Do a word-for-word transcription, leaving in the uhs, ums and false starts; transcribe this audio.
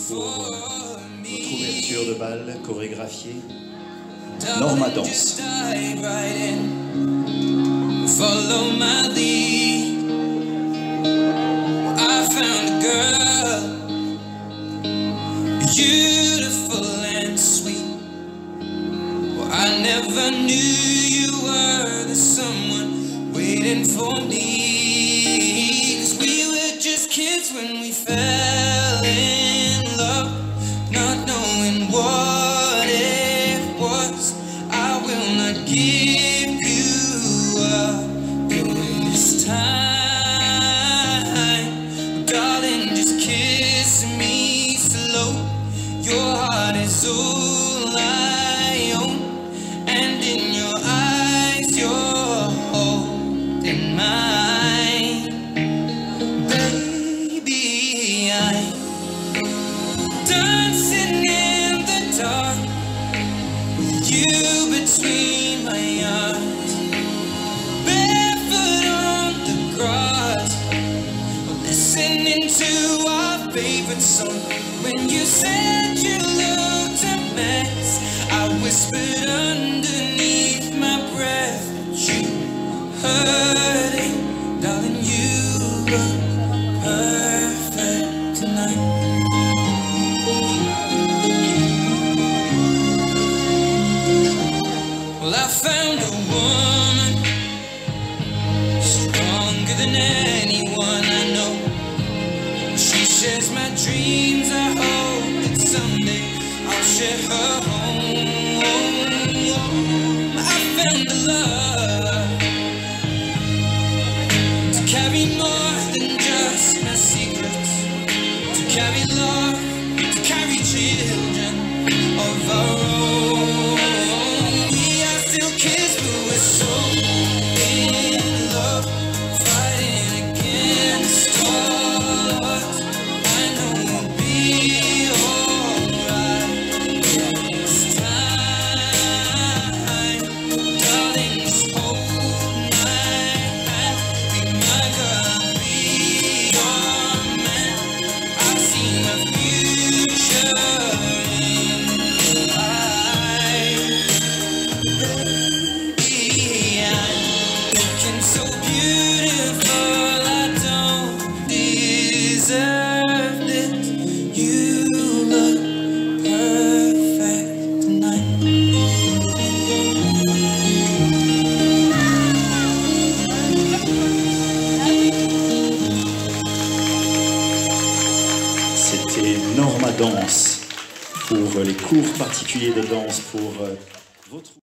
pour euh, votre ouverture de bal chorégraphiée. Norma Danse. Follow my lead. I found a girl, beautiful and sweet. Well, I never knew you were the someone waiting for me. 'Cause we were just kids when we fell in love, not knowing what it was. I will not give you up this time, darling, just kiss me slow. Your heart is all I own, and in your eyes you're holding mine. Baby, I'm dancing in the dark with you between my arms, barefoot on the grass, listening to our favorite song. When you said you looked a mess, I whispered underneath my breath, but you heard it, darling, you look perfect tonight. Well, I found a woman stronger than anyone I know. She shares my dreams. I hope that someday I'll share her home. I found a love to carry more than just my secrets, to carry love, to carry children of our own. We are still kids, but we're so in love, fighting against all odds. I know we'll be alright this time, darling, just hold my hand. Be my girl, be your man. I see my future in your eyes. Baby, I'm looking so beautiful, I don't deserve it. You look perfect tonight. C'était Norma Danse pour les cours particuliers de danse pour euh, votre...